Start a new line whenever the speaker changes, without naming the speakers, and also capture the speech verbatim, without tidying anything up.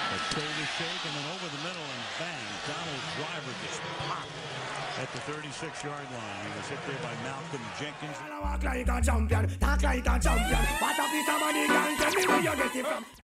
A shoulder shake and then over the middle and bang. Donald's driver just popped at the thirty-six yard line. He was hit there by Malcolm Jenkins.
Walk like a champion, talk like a champion. What a piece of money, girl, tell me where you get it from.